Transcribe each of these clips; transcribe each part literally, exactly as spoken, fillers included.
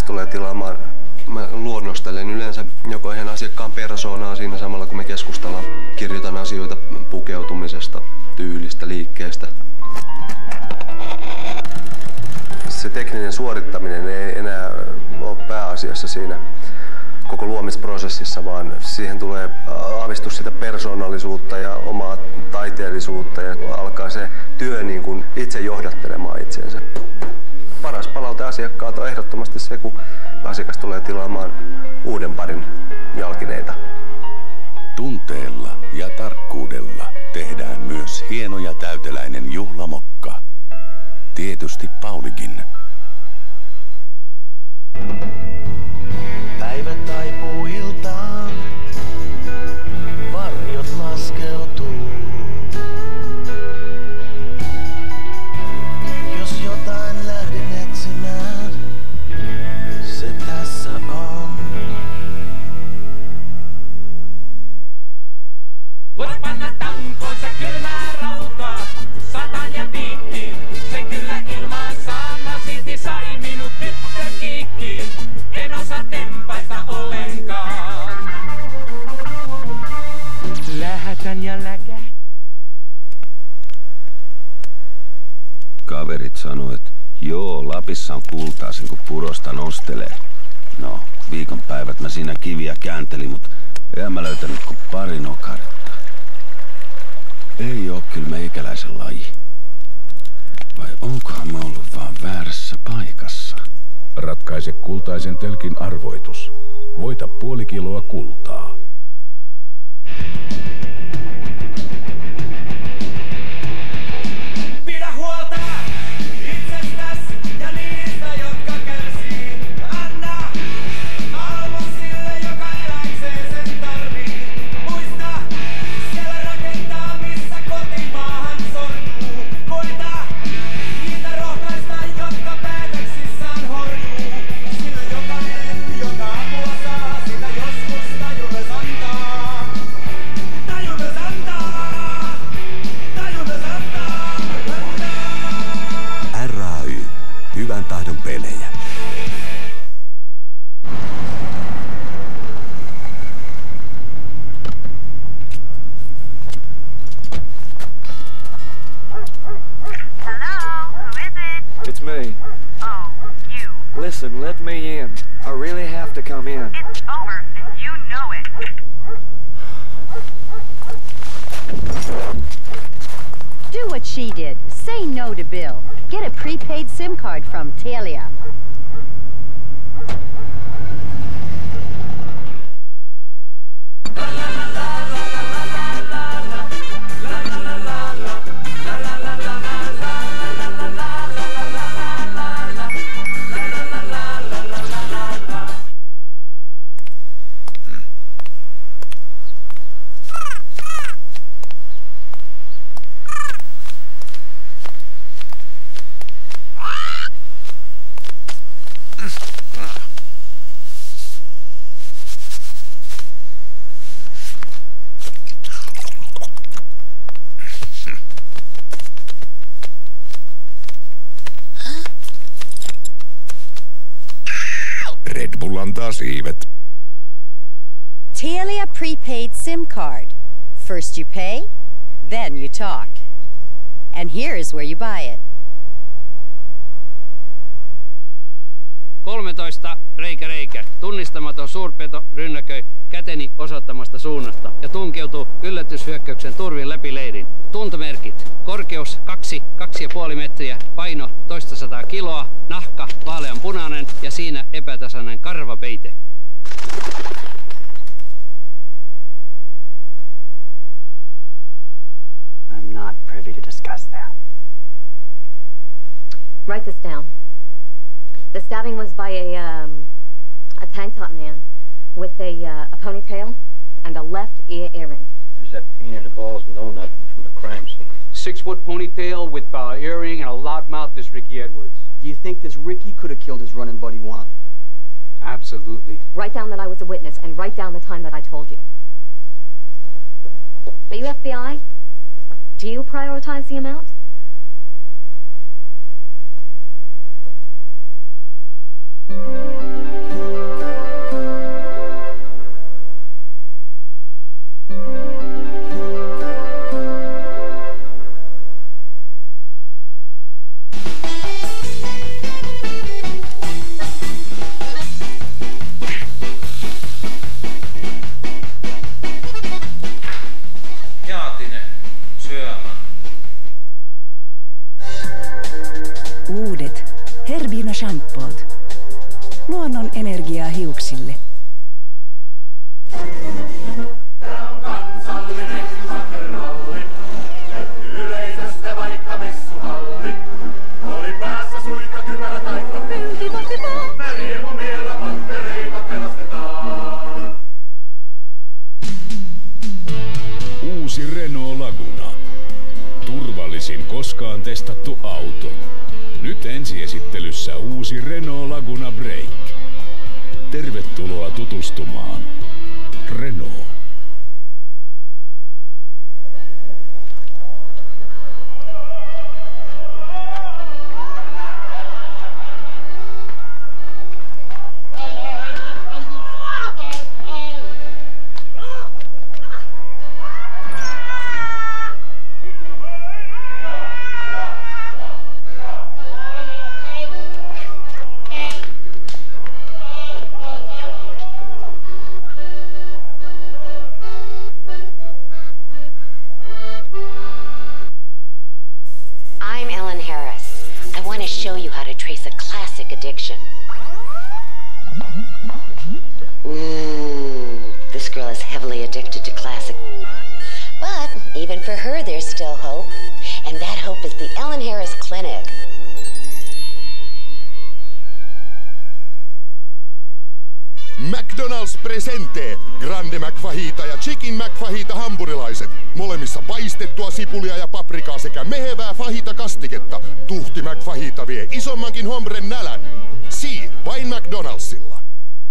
tulee tilaamaan, mä luonnostelen yleensä joko ihan asiakkaan persoonaa siinä samalla kun me keskustellaan. Kirjoitan asioita pukeutumisesta, tyylistä, liikkeestä. Se tekninen suorittaminen ei enää ole pääasiassa siinä koko luomisprosessissa, vaan siihen tulee aavistus sitä persoonallisuutta ja omaa taiteellisuutta ja alkaa se työ niin kuin itse johdattelemaan itseensä. Paras palaute asiakkaalta on ehdottomasti se, kun asiakas tulee tilaamaan uuden parin jalkineita. Tunteella ja tarkkuudella tehdään myös hieno ja täyteläinen juhlamokka. Tietysti Paulikin. Päivä taipuu iltaan, varjot laskeutuu. Jos jotain lähden etsimään, se tässä on. Voit panna tankoissa kylmää rautaa, satan ja piikkiin, sen kyllä ilmaan saana, silti sai minut tyttökiikkiin. En osaa tempaista ollenkaan. Lähetän ja läkä. Kaverit sanoo, että joo, Lapissa on kultaa sen kun purosta nostelee. No, viikonpäivät mä siinä kiviä kääntelin, mut en mä löytänyt kuin pari nokaretta. Ei oo kyllä meikäläisen laji. Vai onkohan mä ollut vaan väärässä paikassa? Ratkaise kultaisen tölkin arvoitus. Voita puoli kiloa kultaa. Pidä huolta itsestäs ja niistä, jotka kärsii. Anna arvon sille, joka eläkseen sen tarvii. Muista, siellä rakentaa, missä kotimaahan sortuu. Koita niitä rohkaista, jotka päätöksissään horjuu. Sillä jokainen, joka apua saa, sitä joskus taju myös antaa. Taju myös antaa. Taju myös antaa. R A Y. Hyvän tahdon pelejä. Hello, who is it? It's me. Oh, you. Listen, let me in. I really have to come in. It's over, and you know it. Do what she did. Say no to Bill. Get a prepaid SIM card from Telia. Red Bull antaa siivet. Telia prepaid SIM card. First you pay, then you talk. And here's where you buy it. kolmetoista reikä reikä. Tunnistamaton suurpeto rynnäköi käteni osoittamasta suunnasta ja tunkeutuu yllätyshyökkäyksen turvin läpi leirin. Tuntomerkit. Korkeus kaksi, kaksi ja puoli metriä, paino toista sataa kiloa, nahka vaaleanpunainen ja siinä epätasainen karvapeite. I'm not privy to discuss that. Write this down. The stabbing was by a, um, a tank top man with a, uh, a ponytail and a left ear earring. There's that pain in the balls, know nothing from the crime scene. Six-foot ponytail with uh, earring and a loud mouth is Ricky Edwards. Do you think this Ricky could have killed his running buddy Juan? Absolutely. Write down that I was a witness and write down the time that I told you. Are you F B I? Do you prioritize the amount? Thank you. shampoot. Luonnon energiaa hiuksille. Yleisöstä vaikka messuhalli. Oli päässä suikka kypärä taikka pyyki vapitaan. Me riemumiellä pattereita pelastetaan. Uusi Renault Laguna. Turvallisin koskaan testattu auto. Nyt ensiesittelyssä uusi Renault Laguna Break. Tervetuloa tutustumaan. Renault. Show you how to trace a classic addiction. Ooh, this girl is heavily addicted to classic. But even for her, there's still hope. And that hope is the Ellen Harris Clinic. McDonald's presente! Grande McFajita ja Chicken McFajita hampurilaiset. Molemmissa paistettua sipulia ja paprikaa sekä mehevää fajita-kastiketta. Tuhti McFajita vie isommankin hombren nälän. Si, vain McDonaldsilla.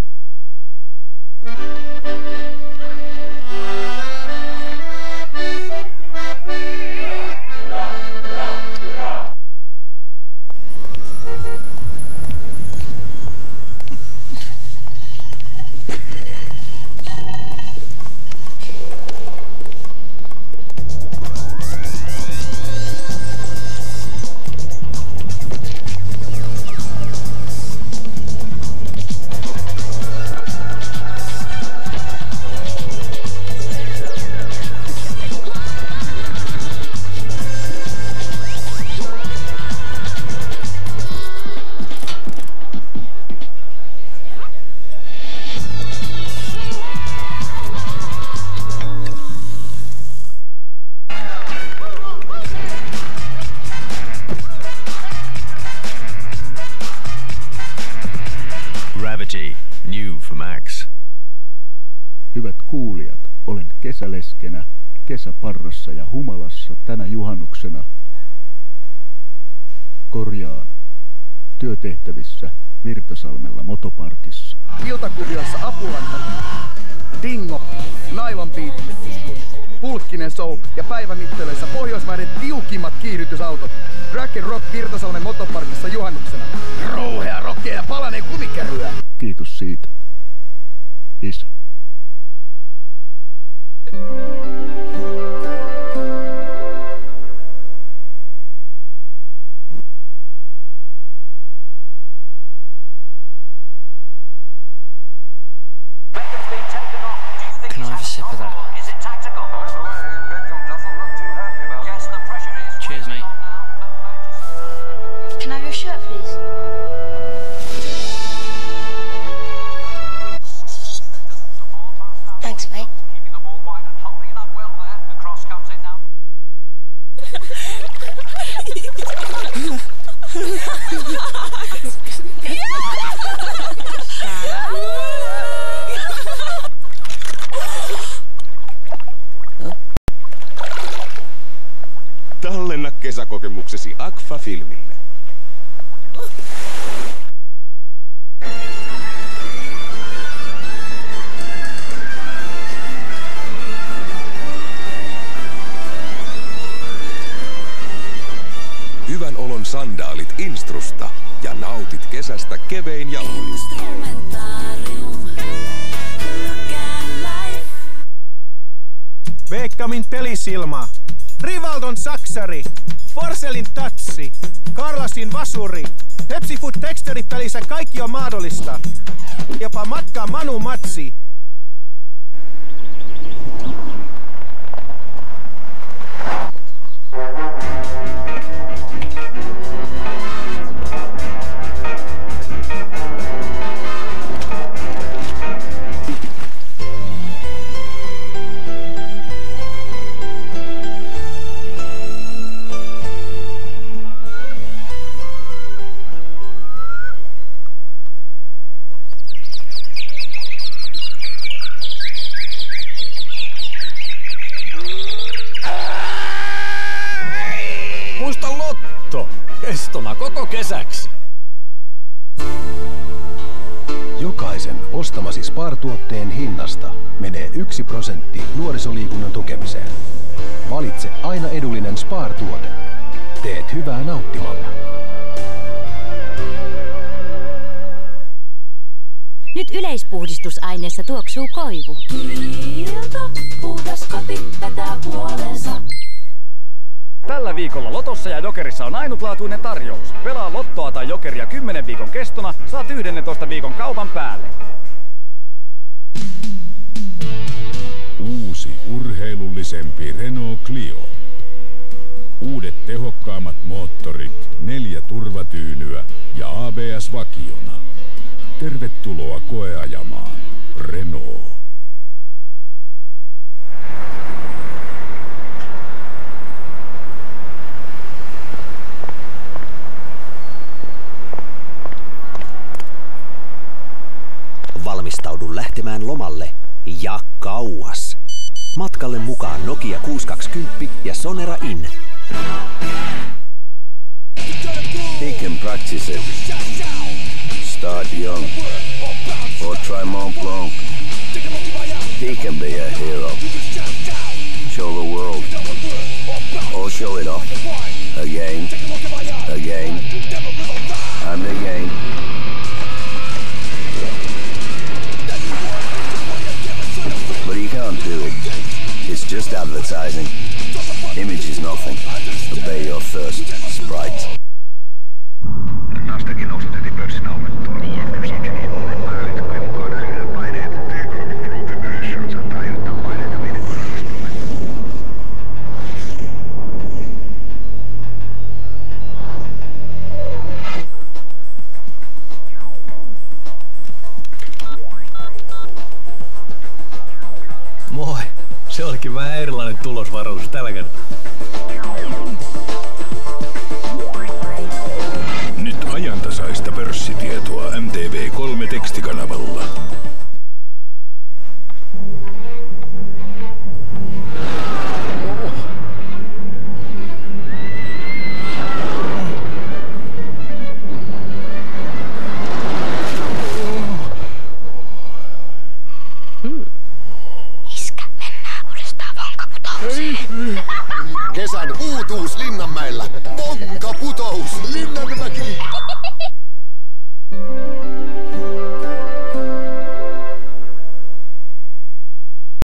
New for Max. Hyvät kuulijat, olen kesäleskenä, kesäparrassa ja humalassa tänä juhannuksena. Korjaan. Työtehtävissä Virtasalmella motoparkissa. Iltakuviossa Apulanta, Dingo, Nylon Beat, Pulkkinen Show ja päivämittelöissä Pohjoismaiden tiukimmat kiihdytysautot. Drag and Rock Virtasalmen motoparkissa juhannuksena. Rouhea, rockea ja palanen kumikärryä. Kiitos siitä. Isä. Can I have a sip of that? Is it tactical? By the way, Beckham doesn't look too happy about it. Yes, the pressure is... Cheers, mate. Can I have your shirt, please? Thanks, mate. Keeping the ball wide and holding it up well there. The cross comes in now. Tallenna kesäkokemuksesi Agfa-filmille. Hyvän olon sandaalit Instrusta ja nautit kesästä kevein jaloin. Beckhamin pelisilma, Rivaldon saksari, Forselin tatsi, Carlasin vasuri, Pepsi Food Texture-pelissä kaikki on mahdollista. Jopa matkaa Manu Matsi. kestona koko kesäksi. Jokaisen ostamasi Spar-tuotteen hinnasta menee yksi prosentti nuorisoliikunnan tukemiseen. Valitse aina edullinen Spar-tuote. Teet hyvää nauttimalla. Nyt yleispuhdistusaineessa tuoksuu koivu. Ilta, puhdas koti vetää puoleensa. Tällä viikolla Lotossa ja Jokerissa on ainutlaatuinen tarjous. Pelaa Lottoa tai Jokeria kymmenen viikon kestona, saat yhdentoista viikon kaupan päälle. Uusi urheilullisempi Renault Clio. Uudet tehokkaammat moottorit, neljä turvatyynyä ja A B S vakiona. Tervetuloa koeajamaan Renault. Valmistaudu lähtemään lomalle ja kauas. Matkalle mukaan Nokia kuusisataakaksikymmentä ja Sonera In. He can practice it. Start young or try Mont Blanc. He can be a hero. Show the world or show it off again, again and again. But he can't do it. It's just advertising. Image is nothing. Obey your thirst. Sprite. Nastakin osoitettiin pörssin aumettua. Yksikin ollen määritettyjen mukaan nähdään paineet. Economic growth and recession saattaa aiheuttaa paineita viidentoista. Moi! Se olikin vähän erilainen tulosvaroitus tällä kertaa. Nyt ajantasaista pörssitietoa M T V kolme tekstikanavalla. Kesän uutuus Linnanmäellä. Vonkaputous. Linnanmäki.